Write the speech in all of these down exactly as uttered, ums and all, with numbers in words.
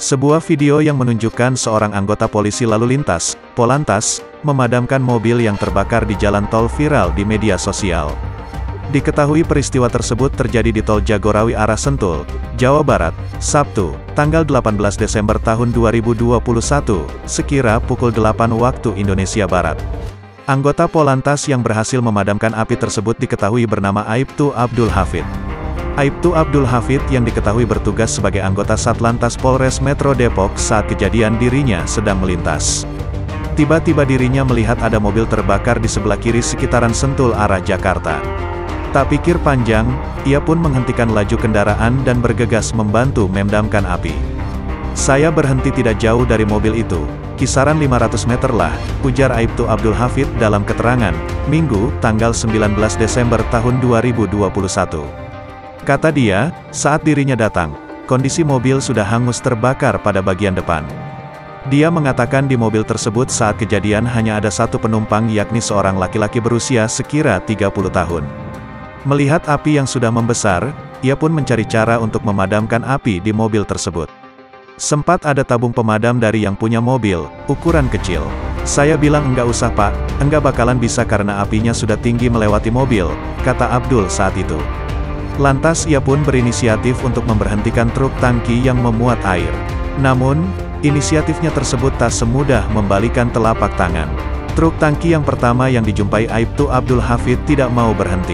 Sebuah video yang menunjukkan seorang anggota polisi lalu lintas, Polantas, memadamkan mobil yang terbakar di jalan tol viral di media sosial. Diketahui peristiwa tersebut terjadi di tol Jagorawi arah Sentul, Jawa Barat, Sabtu, tanggal delapan belas Desember tahun dua ribu dua puluh satu, sekira pukul delapan waktu Indonesia Barat. Anggota Polantas yang berhasil memadamkan api tersebut diketahui bernama Aibtu Abdul Hafid. Aibtu Abdul Hafid yang diketahui bertugas sebagai anggota Satlantas Polres Metro Depok saat kejadian dirinya sedang melintas. Tiba-tiba dirinya melihat ada mobil terbakar di sebelah kiri sekitaran Sentul arah Jakarta. Tak pikir panjang, ia pun menghentikan laju kendaraan dan bergegas membantu memadamkan api. "Saya berhenti tidak jauh dari mobil itu, kisaran lima ratus meter lah," ujar Aibtu Abdul Hafid dalam keterangan, Minggu, tanggal sembilan belas Desember tahun dua ribu dua puluh satu. Kata dia, saat dirinya datang, kondisi mobil sudah hangus terbakar pada bagian depan. Dia mengatakan di mobil tersebut saat kejadian hanya ada satu penumpang yakni seorang laki-laki berusia sekira tiga puluh tahun. Melihat api yang sudah membesar, ia pun mencari cara untuk memadamkan api di mobil tersebut. Sempat ada tabung pemadam dari yang punya mobil, ukuran kecil. "Saya bilang enggak usah pak, enggak bakalan bisa karena apinya sudah tinggi melewati mobil," kata Abdul saat itu. Lantas ia pun berinisiatif untuk memberhentikan truk tangki yang memuat air. Namun, inisiatifnya tersebut tak semudah membalikan telapak tangan. Truk tangki yang pertama yang dijumpai Aibtu Abdul Hafid tidak mau berhenti.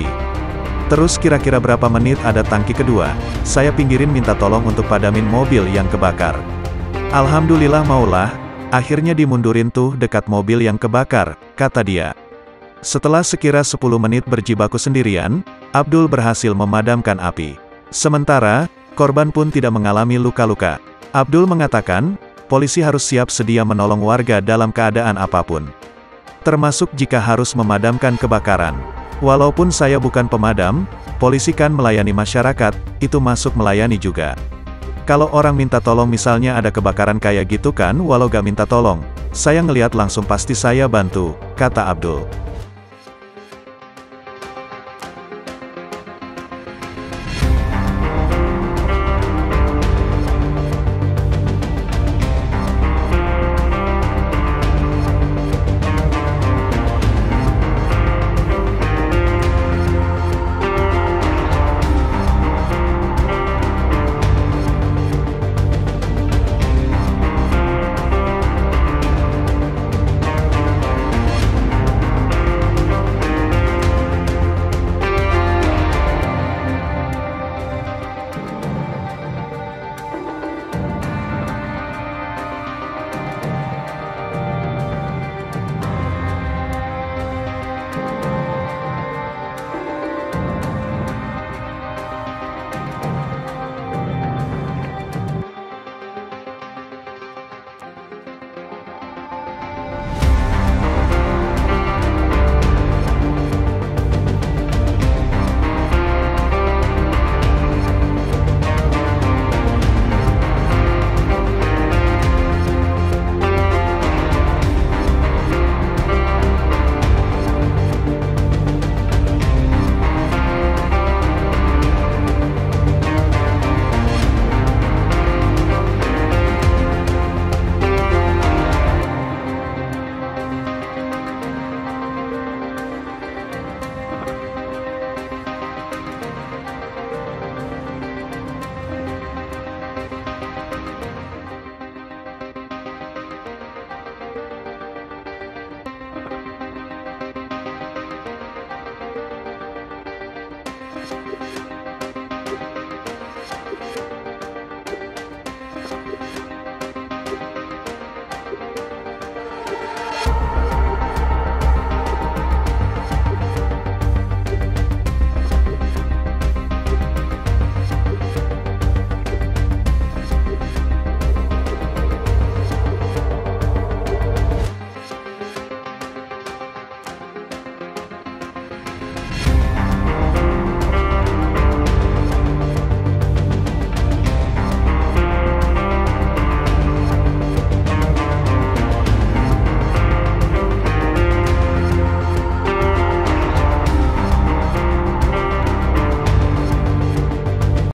Terus kira-kira berapa menit ada tangki kedua, "Saya pinggirin minta tolong untuk padamin mobil yang kebakar. Alhamdulillah maulah, akhirnya dimundurin tuh dekat mobil yang kebakar," kata dia. Setelah sekira sepuluh menit berjibaku sendirian, Abdul berhasil memadamkan api. Sementara, korban pun tidak mengalami luka-luka. Abdul mengatakan, polisi harus siap sedia menolong warga dalam keadaan apapun, termasuk jika harus memadamkan kebakaran. "Walaupun saya bukan pemadam, polisi kan melayani masyarakat, itu masuk melayani juga. Kalau orang minta tolong misalnya ada kebakaran kayak gitu kan walau gak minta tolong, saya ngelihat langsung pasti saya bantu," kata Abdul.